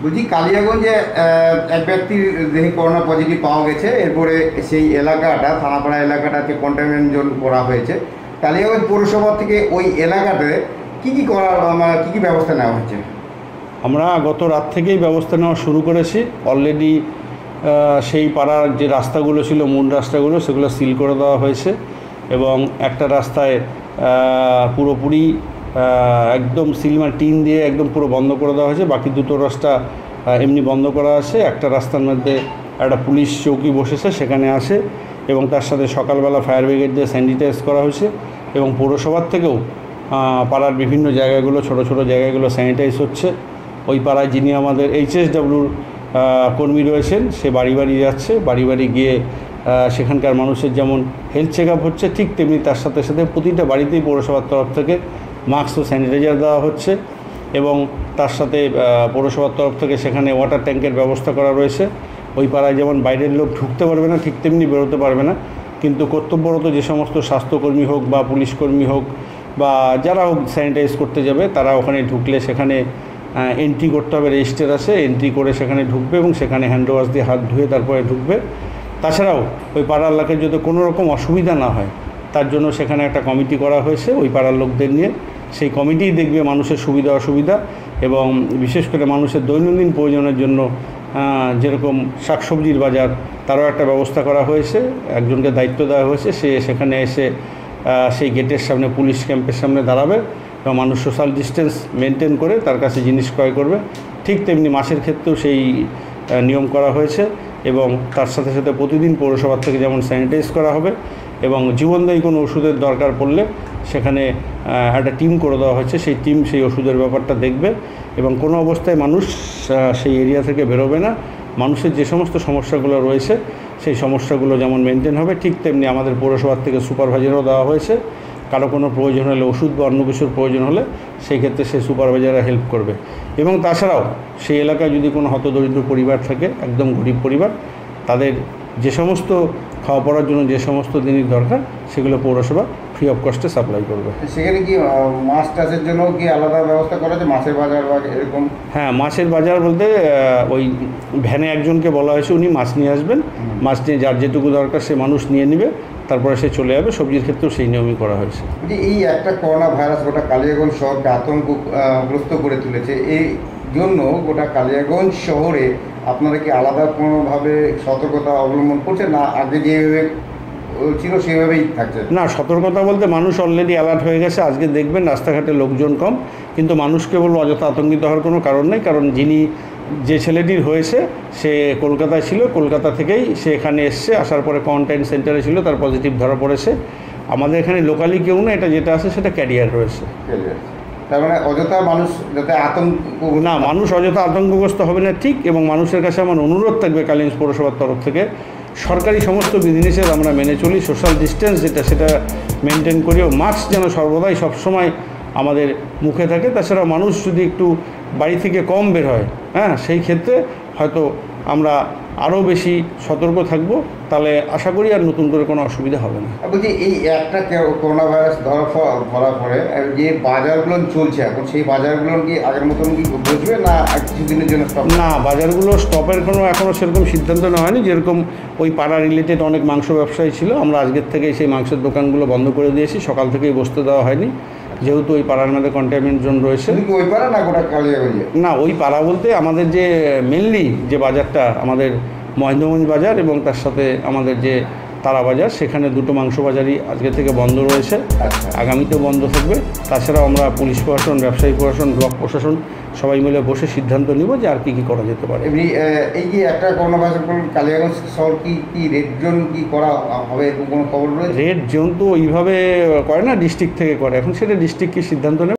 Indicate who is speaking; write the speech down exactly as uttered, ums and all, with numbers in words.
Speaker 1: বলছি কালিয়াগঞ্জে এক ব্যক্তির দেহে করোনা পজিটিভ পাওয়া গেছে, এরপরে সেই এলাকাটা থানাপাড়া এলাকাটাতে কন্টেইনমেন্ট জোন করা হয়েছে। কালিয়াগঞ্জ পৌরসভা থেকে ওই এলাকাতে কী কী করা কী কী ব্যবস্থা নেওয়া হচ্ছে?
Speaker 2: আমরা গত রাত থেকেই ব্যবস্থা নেওয়া শুরু করেছি। অলরেডি সেই পাড়ার যে রাস্তাগুলো ছিল, মূল রাস্তাগুলো, সেগুলো সিল করে দেওয়া হয়েছে এবং একটা রাস্তায় পুরোপুরি একদম সিলমার টিন দিয়ে একদম পুরো বন্ধ করে দেওয়া হয়েছে। বাকি দুটো রাস্তা এমনি বন্ধ করা আছে। একটা রাস্তার মধ্যে একটা পুলিশ চৌকি বসেছে, সেখানে আসে এবং তার সাথে সকালবেলা ফায়ার ব্রিগেড দিয়ে স্যানিটাইজ করা হয়েছে এবং পৌরসভার থেকেও পাড়ার বিভিন্ন জায়গাগুলো, ছোট ছোট জায়গাগুলো স্যানিটাইজ হচ্ছে। ওই পাড়ায় যিনি আমাদের এইচএসডব্লিউর কর্মী রয়েছেন, সে বাড়ি বাড়ি যাচ্ছে, বাড়ি বাড়ি গিয়ে সেখানকার মানুষের যেমন হেলথ চেক আপ হচ্ছে, ঠিক তেমনি তার সাথে সাথে প্রতিটা বাড়িতেই পৌরসভার তরফ থেকে মাস্ক ও স্যানিটাইজার দেওয়া হচ্ছে এবং তার সাথে পৌরসভার তরফ থেকে সেখানে ওয়াটার ট্যাঙ্কের ব্যবস্থা করা রয়েছে। ওই পাড়ায় যেমন বাইরের লোক ঢুকতে পারবে না, ঠিক তেমনি বেরোতে পারবে না, কিন্তু কর্তব্যরত যে সমস্ত স্বাস্থ্যকর্মী হোক বা পুলিশকর্মী হোক বা যারা হোক স্যানিটাইজ করতে যাবে, তারা ওখানে ঢুকলে সেখানে এন্ট্রি করতে হবে, রেজিস্টার আছে, এন্ট্রি করে সেখানে ঢুকবে এবং সেখানে হ্যান্ড ওয়াশ দিয়ে হাত ধুয়ে তারপরে ঢুকবে। তাছাড়াও ওই পাড়ার এলাকায় যদি কোনো রকম অসুবিধা না হয়, তার জন্য সেখানে একটা কমিটি করা হয়েছে ওই পাড়ার লোকদের নিয়ে। সেই কমিটিই দেখবে মানুষের সুবিধা অসুবিধা এবং বিশেষ করে মানুষের দৈনন্দিন প্রয়োজনের জন্য যেরকম শাকসবজির বাজার, তারও একটা ব্যবস্থা করা হয়েছে। একজনকে দায়িত্ব দেওয়া হয়েছে, সে সেখানে এসে সেই গেটের সামনে, পুলিশ ক্যাম্পের সামনে দাঁড়াবে এবং মানুষ সোশ্যাল ডিস্টেন্স মেনটেন করে তার কাছে জিনিস ক্রয় করবে। ঠিক তেমনি মাছের ক্ষেত্রেও সেই নিয়ম করা হয়েছে এবং তার সাথে সাথে প্রতিদিন পৌরসভার থেকে যেমন স্যানিটাইজ করা হবে এবং জীবনদায়ী কোনো ওষুধের দরকার পড়লে সেখানে একটা টিম করে দেওয়া হয়েছে। সেই টিম সেই ওষুধের ব্যাপারটা দেখবে এবং কোনো অবস্থায় মানুষ সেই এরিয়া থেকে বেরোবে না। মানুষের যে সমস্ত সমস্যাগুলো রয়েছে সেই সমস্যাগুলো যেমন মেনটেন হবে, ঠিক তেমনি আমাদের পৌরসভার থেকে সুপারভাইজারও দেওয়া হয়েছে। কারো কোনো প্রয়োজন হলে, ওষুধ বা অন্য কিছুর প্রয়োজন হলে, সেই ক্ষেত্রে সেই সুপারভাইজাররা হেল্প করবে। এবং তাছাড়াও সেই এলাকায় যদি কোনো হতদরিদ্র পরিবার থাকে, একদম গরিব পরিবার, তাদের যে সমস্ত খাওয়া পড়ার জন্য যে সমস্ত জিনিস দরকার, সেগুলো পৌরসভা ফ্রি অফ কস্টে সাপ্লাই করবে।
Speaker 1: সেখানে কি মাছ চাষের জন্য কি আলাদা ব্যবস্থা করা আছে, মাছের বাজার বা এরকম?
Speaker 2: হ্যাঁ, মাছের বাজার বলতে ওই ভ্যানে একজনকে বলা হয়েছে, উনি মাছ নিয়ে আসবেন, মাছ নিয়ে যার যেটুকু দরকার সে মানুষ নিয়ে নেবে, তারপরে সে চলে যাবে। সবজির ক্ষেত্রেও সেই নিয়মই করা হয়েছে।
Speaker 1: এই একটা করোনা ভাইরাস গোটা কালিয়াগঞ্জ শহরকে আতঙ্কগ্রস্ত করে তুলেছে, এই জন্য গোটা কালিয়াগঞ্জ শহরে আপনারা কি আলাদা কোনোভাবে সতর্কতা অবলম্বন করছেন, না আগে যেভাবে ছিল সেভাবেই থাকছে?
Speaker 2: না, সতর্কতা বলতে মানুষ অলরেডি অ্যালার্ট হয়ে গেছে। আজকে দেখবেন রাস্তাঘাটে লোকজন কম, কিন্তু মানুষকে বলবো অযথা আতঙ্কিত হওয়ার কোনো কারণ নেই। কারণ যিনি যে ছেলেটির হয়েছে সে কলকাতায় ছিল, কলকাতা থেকেই সে এখানে এসছে, আসার পরে কোয়ারেন্টাইন সেন্টারে ছিল, তার পজিটিভ ধরা পড়েছে। আমাদের এখানে লোকালি কেউ না, এটা যেটা আছে সেটা ক্যারিয়ার রয়েছে।
Speaker 1: তার মানে অযথা মানুষ যাতে আতঙ্ক
Speaker 2: না, মানুষ অযথা আতঙ্কগ্রস্ত হবে না, ঠিক। এবং মানুষের কাছে আমার অনুরোধ থাকবে কালিয়াগঞ্জ পৌরসভার তরফ থেকে, সরকারি সমস্ত বিধিনিষেধ আমরা মেনে চলি, সোশ্যাল ডিস্টেন্স যেটা সেটা মেনটেন করি, ও মাস্ক যেন সর্বদাই সবসময় আমাদের মুখে থাকে। তাছাড়া মানুষ যদি একটু বাড়ি থেকে কম বের হয়, হ্যাঁ, সেই ক্ষেত্রে হয়তো আমরা আরও বেশি সতর্ক থাকব, তাহলে আশা করি আর নতুন করে কোনো অসুবিধা হবে না।
Speaker 1: বলছি এই একটা করোনা ভাইরাস ধরা ধরার পরে যে বাজারগুলো চলছে এখন, সেই বাজারগুলো কি আগের মতন কি বসবে না কিছুদিনের জন্য স্টপ?
Speaker 2: না, বাজারগুলো স্টপের কোনো এখনও সেরকম সিদ্ধান্ত নেওয়া হয়নি। যেরকম ওই পাড়া রিলেটেড অনেক মাংস ব্যবসায়ী ছিল, আমরা আজকের থেকেই সেই মাংসের দোকানগুলো বন্ধ করে দিয়েছি, সকাল থেকেই বসতে দেওয়া হয়নি, যেহেতু ওই পাড়ার মধ্যে কন্টেইনমেন্ট জোন রয়েছে।
Speaker 1: ওই পাড়া না গোটা কালিয়াগঞ্জে?
Speaker 2: না, ওই পাড়া বলতে আমাদের যে মেনলি যে বাজারটা, আমাদের মহেন্দ্রগঞ্জ বাজার এবং তার সাথে আমাদের যে তারা বাজার, সেখানে দুটো মাংস বাজারই আজকে থেকে বন্ধ রয়েছে, আগামীতেও বন্ধ থাকবে। তাছাড়াও আমরা পুলিশ প্রশাসন, ব্যবসায়ী প্রশাসন, ব্লক প্রশাসন সবাই মিলে বসে সিদ্ধান্ত নিব যে আর কী কী করা যেতে পারে।
Speaker 1: এমনি এই যে একটা করোনা ভাইরাস কালিয়াগঞ্জ শহর কি কি রেড জোন কি করা হবে, এরকম কোনো খবর রয়েছে?
Speaker 2: রেড জোন তো ওইভাবে করে না, ডিস্ট্রিক্ট থেকে করে। এখন সেটা ডিস্ট্রিক্ট কি সিদ্ধান্ত নেবে।